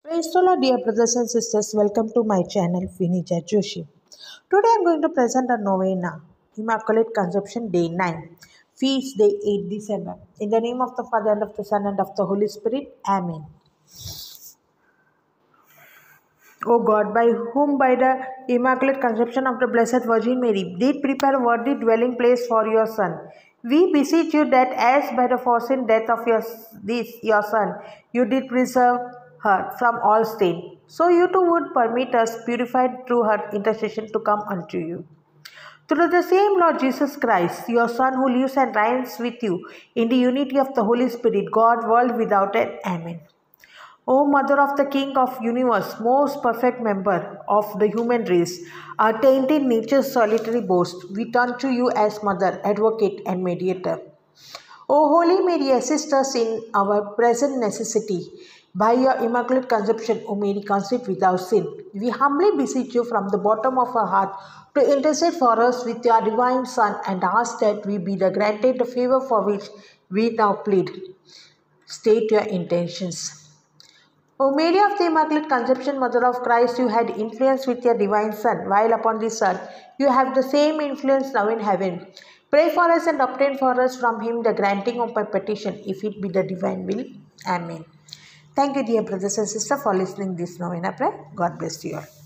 Praise the Lord, dear brothers and sisters. Welcome to my channel, Vinija Joshi. Today I am going to present a novena, Immaculate Conception, Day 9, Feast Day 8 December. In the name of the Father, and of the Son, and of the Holy Spirit. Amen. O God, by whom by the Immaculate Conception of the Blessed Virgin Mary did prepare a worthy dwelling place for your Son, we beseech you that as by the foreseen death of your Son, you did preserve her from all stain, so you too would permit us, purified through her intercession, to come unto you. Through the same Lord Jesus Christ, your Son, who lives and reigns with you in the unity of the Holy Spirit, God, world without end. Amen. O Mother of the King of Universe, most perfect member of the human race, our tainted nature's solitary boast, we turn to you as Mother, Advocate, and Mediator. O Holy Mary, assist us in our present necessity. By your Immaculate Conception, O Mary, conceived without sin, we humbly beseech you from the bottom of our heart to intercede for us with your divine Son, and ask that we be granted the favor for which we now plead. State your intentions. O Mary of the Immaculate Conception, Mother of Christ, you had influence with your divine Son, while upon this earth you have the same influence now in heaven. Pray for us and obtain for us from him the granting of my petition, if it be the divine will. Amen. Thank you, dear brothers and sisters, for listening this novena prayer. God bless you all.